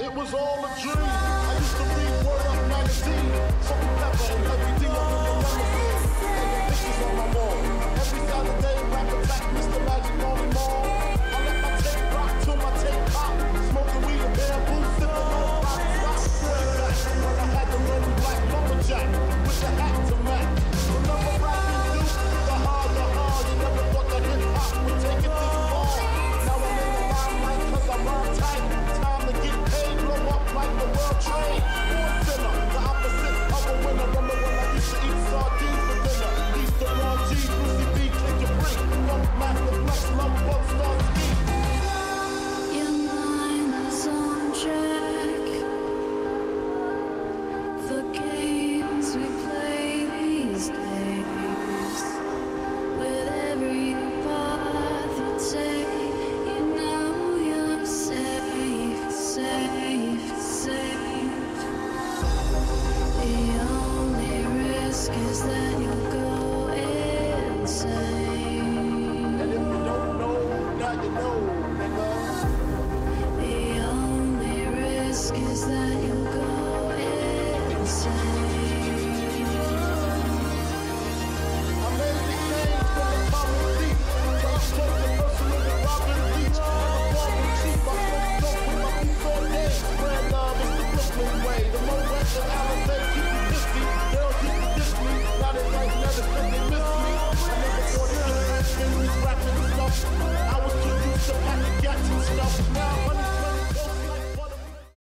it was all a dream. I used to read Word Up magazine, Salt and Pepper and every D up in the limousine. And the pictures on my wall. Every Saturday, rap attack, Mr.